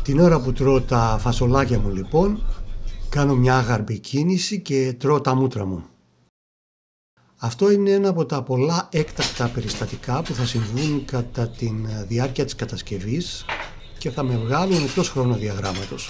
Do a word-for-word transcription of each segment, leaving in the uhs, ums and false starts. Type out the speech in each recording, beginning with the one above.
Την ώρα που τρώω τα φασολάκια μου λοιπόν, κάνω μια άγαρπη κίνηση και τρώω τα μούτρα μου. Αυτό είναι ένα από τα πολλά έκτακτα περιστατικά που θα συμβούν κατά τη διάρκεια της κατασκευής και θα με βγάλουν εκτός χρονοδιαγράμματος.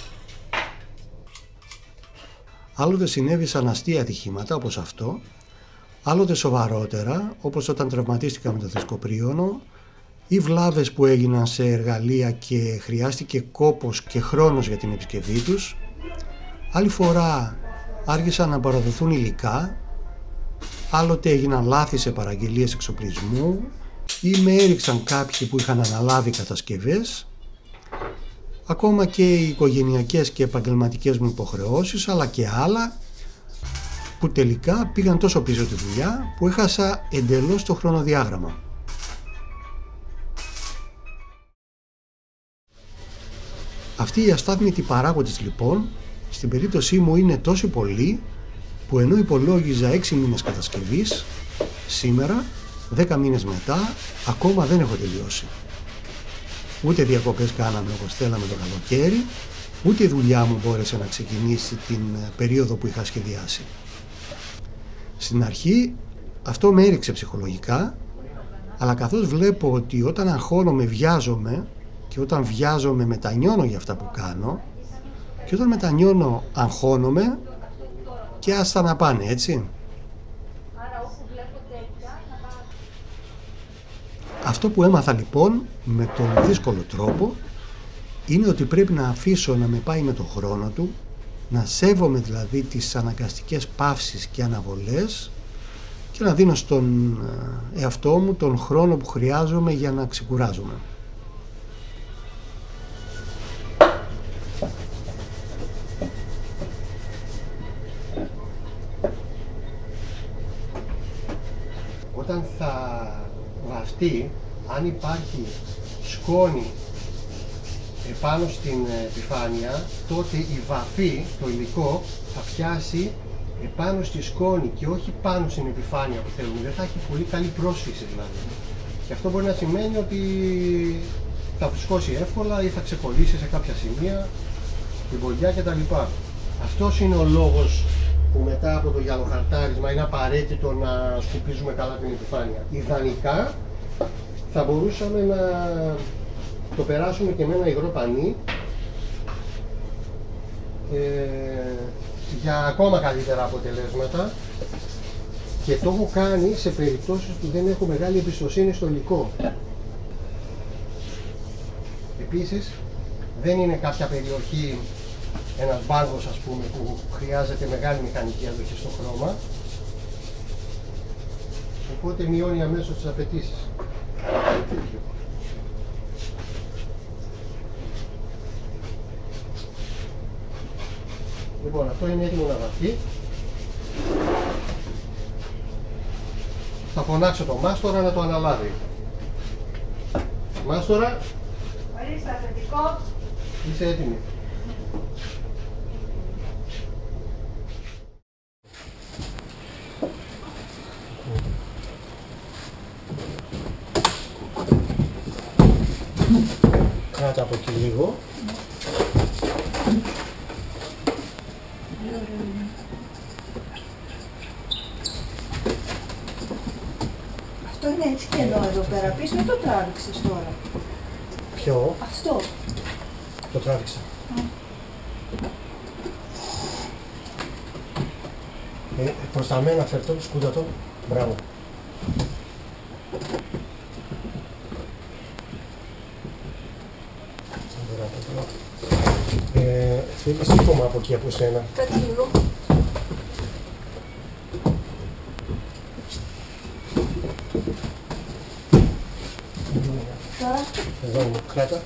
Άλλοτε συνέβησαν αστεία ατυχήματα όπως αυτό, άλλοτε σοβαρότερα όπως όταν τραυματίστηκα με το δισκοπρίωνο ή βλάβες που έγιναν σε εργαλεία και χρειάστηκε κόπος και χρόνος για την επισκευή τους. Άλλη φορά άργησαν να παραδοθούν υλικά, άλλοτε έγιναν λάθη σε παραγγελίες εξοπλισμού ή με έριξαν κάποιοι που είχαν αναλάβει κατασκευές, ακόμα και οι οικογενειακές και επαγγελματικές μου υποχρεώσεις, αλλά και άλλα που τελικά πήγαν τόσο πίσω τη δουλειά που έχασα εντελώς το χρονοδιάγραμμα. Αυτοί οι αστάθμητοι παράγοντες λοιπόν στην περίπτωσή μου είναι τόσο πολλοί που ενώ υπολόγιζα έξι μήνες κατασκευής, σήμερα, δέκα μήνες μετά, ακόμα δεν έχω τελειώσει. Ούτε διακοπές κάναμε όπως θέλαμε το καλοκαίρι, ούτε η δουλειά μου μπόρεσε να ξεκινήσει την περίοδο που είχα σχεδιάσει. Στην αρχή αυτό με έριξε ψυχολογικά, αλλά καθώς βλέπω ότι όταν αγχώνομαι βιάζομαι και όταν βιάζομαι μετανιώνω για αυτά που κάνω και όταν μετανιώνω αγχώνομαι και άστα να πάνε, έτσι. Αυτό που έμαθα λοιπόν με τον δύσκολο τρόπο είναι ότι πρέπει να αφήσω να με πάει με τον χρόνο του, να σέβομαι δηλαδή τις αναγκαστικές παύσεις και αναβολές και να δίνω στον εαυτό μου τον χρόνο που χρειάζομαι για να ξεκουράζομαι. Όταν θα βαφτεί, αν υπάρχει σκόνη επάνω στην επιφάνεια, τότε η βαφή, το υλικό, θα πιάσει επάνω στη σκόνη και όχι πάνω στην επιφάνεια που θέλουμε. Δεν θα έχει πολύ καλή πρόσφυση δηλαδή. Και αυτό μπορεί να σημαίνει ότι θα φουσκώσει εύκολα ή θα ξεκολλήσει σε κάποια σημεία, την ποδιά κτλ. Αυτός είναι ο λόγος που μετά από το γυαλοχαρτάρισμα είναι απαραίτητο να σκουπίζουμε καλά την επιφάνεια. Ιδανικά θα μπορούσαμε να το περάσουμε και με ένα υγρό πανί ε, για ακόμα καλύτερα αποτελέσματα, και το έχω κάνει σε περιπτώσεις που δεν έχω μεγάλη εμπιστοσύνη στο υλικό. Επίσης δεν είναι κάποια περιοχή, ένας μπάγκος ας πούμε, που χρειάζεται μεγάλη μηχανική αντοχή στο χρώμα, οπότε μειώνει αμέσως τις απαιτήσεις. Λοιπόν, αυτό είναι έτοιμο να βαφτεί. Θα φωνάξω το μάστορα να το αναλάβει. Μάστορα, ορίστε αφεντικό. είσαι έτοιμη. Κράτα από εκεί λίγο. Αυτό είναι έτσι και εδώ, εδώ πέρα πίσω, το τράβηξες τώρα. Ποιο? Αυτό. Το τράβηξα. Mm. Ε, προς τα μένα φερτώ, σκούτα το. Μπράβο. Ε, θέλεις σύντομα από εκεί από σένα. Κάτι λίγο. Τώρα. Εδώ μου, κράτα.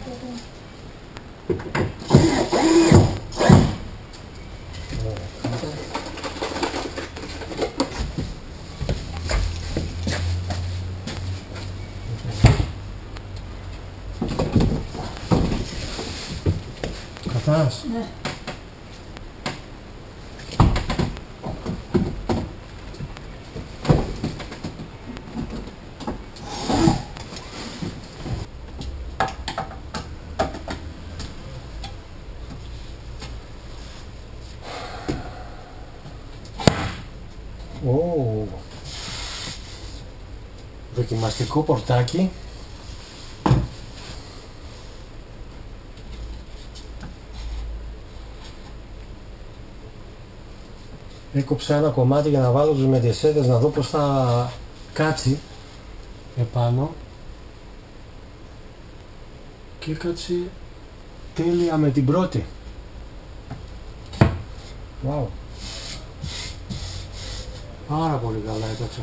Καθάς. Ναι. Δοκιμαστικό πορτάκι. Έκοψα ένα κομμάτι για να βάλω τους μεντεσέδες να δω πως θα κάτσει επάνω και κάτσει τέλεια με την πρώτη. Wow. Πάρα πολύ καλά έκατσε.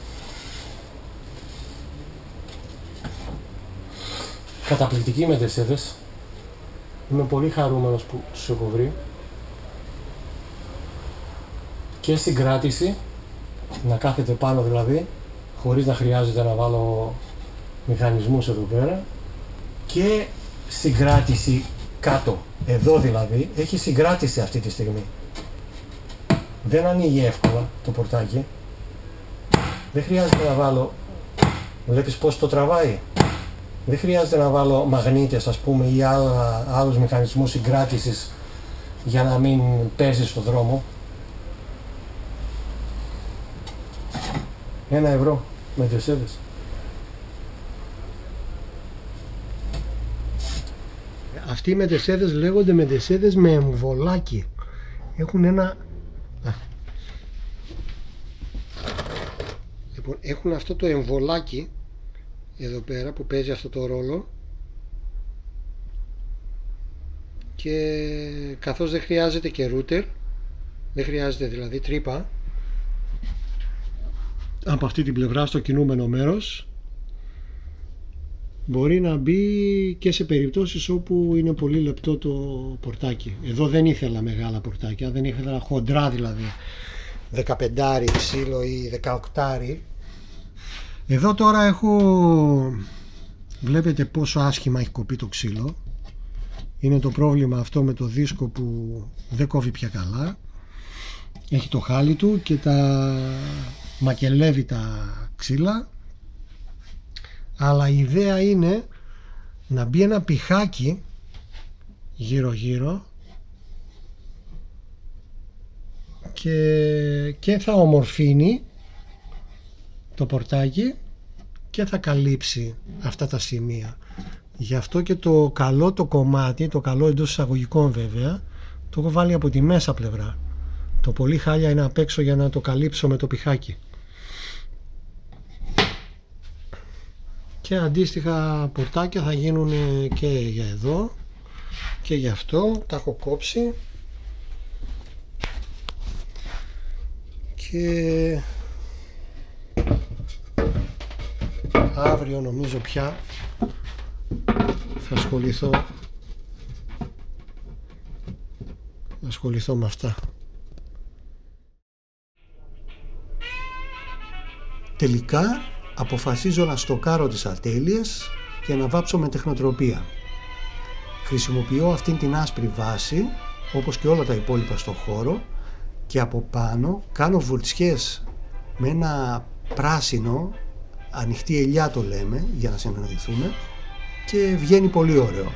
Καταπληκτικοί μεντεσέδες. Είμαι πολύ χαρούμενος που τους έχω βρει. Και στην κράτηση, να κάθεται πάνω δηλαδή, χωρίς να χρειάζεται να βάλω μηχανισμούς εδώ πέρα. Και συγκράτηση κάτω, εδώ δηλαδή, έχει συγκράτηση αυτή τη στιγμή. Δεν ανοίγει εύκολα το πορτάκι. Δεν χρειάζεται να βάλω, βλέπεις πως το τραβάει. Δεν χρειάζεται να βάλω μαγνήτες ας πούμε ή άλλα, άλλους μηχανισμούς συγκράτησης για να μην παίζει στο δρόμο. Ένα ευρώ με μεντεσέδες. Αυτοί οι μεντεσέδες λέγονται μεντεσέδες με εμβολάκι. Έχουν ένα... Λοιπόν, έχουν αυτό το εμβολάκι εδώ πέρα που παίζει αυτό το ρόλο και καθώς δεν χρειάζεται και ρούτερ, δεν χρειάζεται δηλαδή τρύπα από αυτή την πλευρά στο κινούμενο μέρος, μπορεί να μπει και σε περιπτώσεις όπου είναι πολύ λεπτό το πορτάκι. Εδώ δεν ήθελα μεγάλα πορτάκια, δεν ήθελα χοντρά δηλαδή δεκαπεντάρι ξύλο ή δεκαοκτάρι. Εδώ τώρα έχω, βλέπετε πόσο άσχημα έχει κοπεί το ξύλο. Είναι το πρόβλημα αυτό με το δίσκο που δεν κόβει πια καλά. Έχει το χάλι του και τα μακελεύει τα ξύλα. Αλλά η ιδέα είναι να μπει ένα πιχάκι γύρω γύρω και, και θα ομορφύνει το πορτάκι και θα καλύψει αυτά τα σημεία. Γι' αυτό και το καλό το κομμάτι, το καλό εντός εισαγωγικών βέβαια, το έχω βάλει από τη μέσα πλευρά. Το πολύ χάλια είναι απ' έξω για να το καλύψω με το πιχάκι. Και αντίστοιχα πορτάκια θα γίνουν και για εδώ και για αυτό. Τα έχω κόψει και αύριο νομίζω πια θα ασχοληθώ θα ασχοληθώ με αυτά. Τελικά αποφασίζω να στοκάρω τις ατέλειες και να βάψω με τεχνοτροπία. Χρησιμοποιώ αυτήν την άσπρη βάση όπως και όλα τα υπόλοιπα στο χώρο και από πάνω κάνω βουρτσιές με ένα πράσινο, ανοιχτή ελιά το λέμε για να συναντηθούμε, και βγαίνει πολύ ωραίο.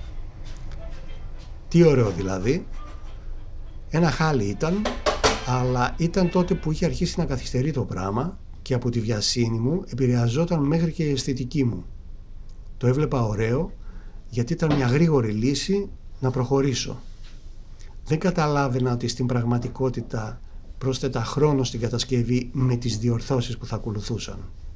Τι ωραίο δηλαδή. Ένα χάλι ήταν, αλλά ήταν τότε που είχε αρχίσει να καθυστερεί το πράγμα και από τη βιασύνη μου επηρεαζόταν μέχρι και η αισθητική μου. Το έβλεπα ωραίο γιατί ήταν μια γρήγορη λύση να προχωρήσω. Δεν καταλάβαινα ότι στην πραγματικότητα πρόσθετα χρόνο στην κατασκευή με τις διορθώσεις που θα ακολουθούσαν.